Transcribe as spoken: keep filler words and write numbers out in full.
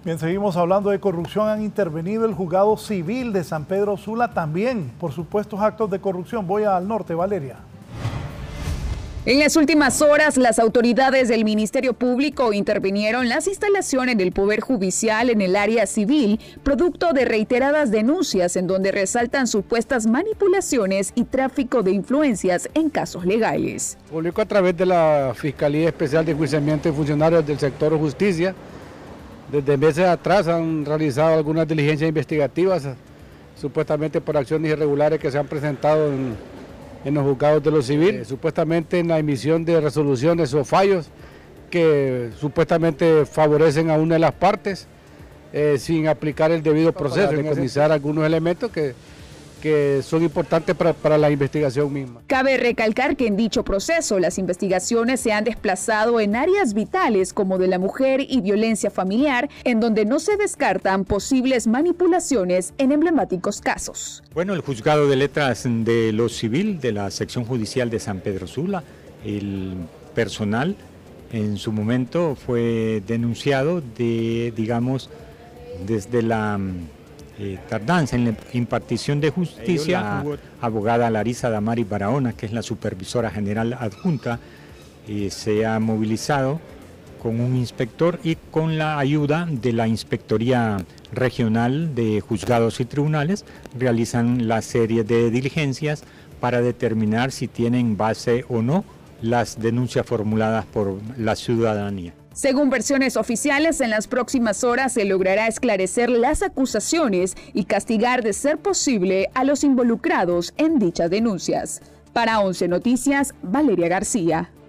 Bien, seguimos hablando de corrupción. Han intervenido el juzgado civil de San Pedro Sula también por supuestos actos de corrupción. Voy al norte, Valeria. En las últimas horas, las autoridades del Ministerio Público intervinieron las instalaciones del Poder Judicial en el área civil, producto de reiteradas denuncias en donde resaltan supuestas manipulaciones y tráfico de influencias en casos legales. Publicó a través de la Fiscalía Especial de Enjuiciamiento de Funcionarios del Sector Justicia. Desde meses atrás han realizado algunas diligencias investigativas, supuestamente por acciones irregulares que se han presentado en, en los juzgados de lo civil, eh, supuestamente en la emisión de resoluciones o fallos que supuestamente favorecen a una de las partes, eh, sin aplicar el debido proceso, decomisar algunos elementos que, que son importantes para, para la investigación misma. Cabe recalcar que en dicho proceso las investigaciones se han desplazado en áreas vitales como de la mujer y violencia familiar, en donde no se descartan posibles manipulaciones en emblemáticos casos. Bueno, el juzgado de letras de lo civil de la sección judicial de San Pedro Sula, el personal en su momento fue denunciado de, digamos, desde la Eh, tardanza en la impartición de justicia. La abogada Larisa Damari Barahona, que es la supervisora general adjunta, eh, se ha movilizado con un inspector y con la ayuda de la Inspectoría Regional de Juzgados y Tribunales, realizan la serie de diligencias para determinar si tienen base o no las denuncias formuladas por la ciudadanía. Según versiones oficiales, en las próximas horas se logrará esclarecer las acusaciones y castigar, de ser posible, a los involucrados en dichas denuncias. Para once Noticias, Valeria García.